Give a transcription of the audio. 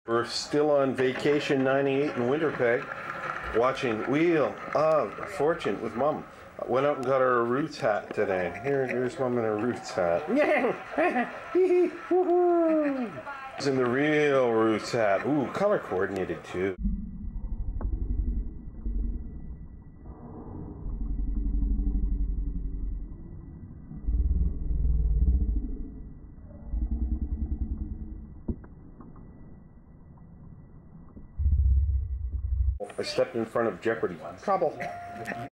We're still on vacation 98 in Winterpeg, watching Wheel of Fortune with Mom. Went out and got our Roots hat today. Here's Mom in her Roots hat. It's in the real Roots hat. Ooh, color coordinated too. I stepped in front of Jeopardy. Trouble.